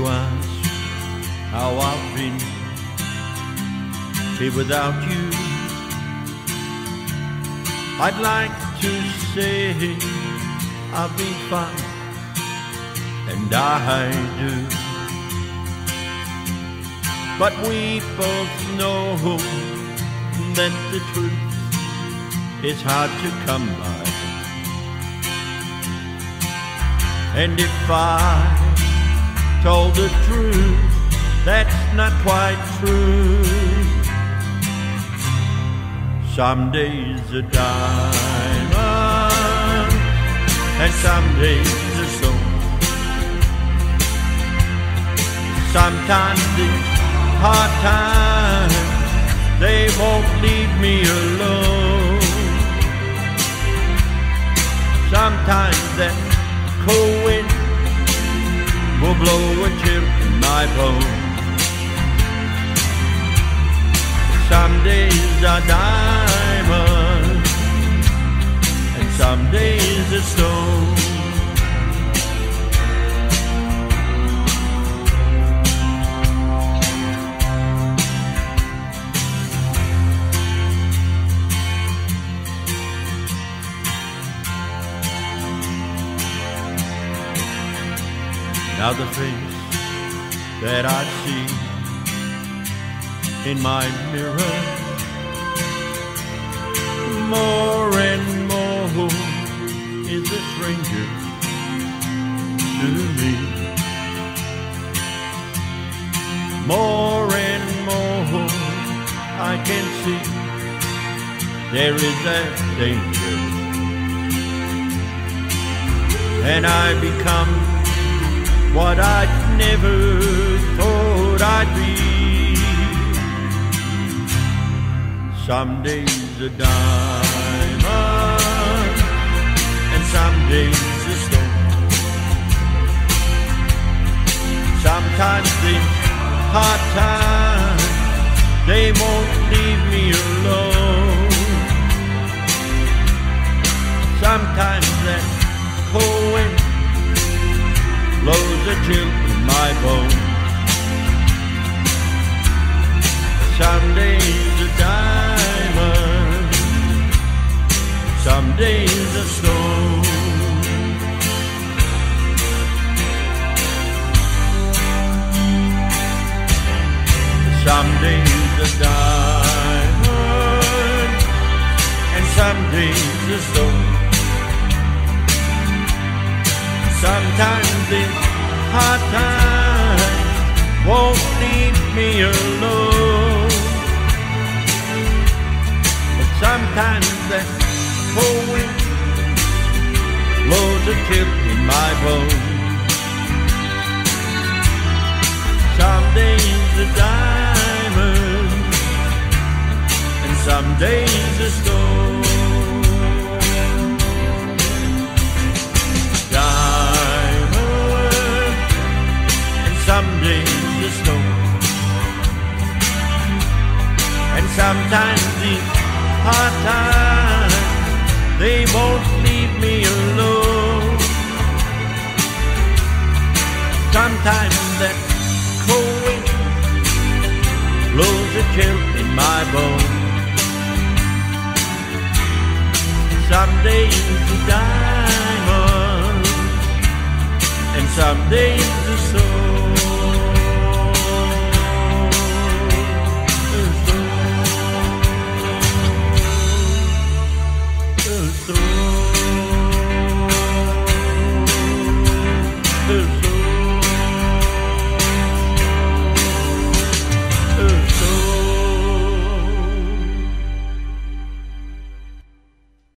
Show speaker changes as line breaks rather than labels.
you ask how I've been here without you, I'd like to say I've been fine, and I do. But we both know that the truth is hard to come by. And if I told the truth, that's not quite true. Some days a diamond, and some days a stone. Sometimes these hard times, they won't leave me alone. Sometimes that cold wind will blow a chill in my bones. Some days are diamonds, and some days are stone. Now the face that I see in my mirror, more and more is a stranger to me. More and more I can see there is a danger, and I become what I'd never thought I'd be. Some days a diamond, and some days a stone. Sometimes the hard times, they won't leave me alone. Sometimes that cold wind blows a chill in my bones. Some days a diamond, some days a stone. Some days a diamond, and some days a stone. Sometimes the hard times won't leave me alone. But sometimes that cold wind blows a chill in my bones. Some days a diamond, and some days a stone. Some days a stone, and sometimes the hard times, they won't leave me alone. Sometimes that cold wind blows a chill in my bones. Some days a diamond, and some days a stone.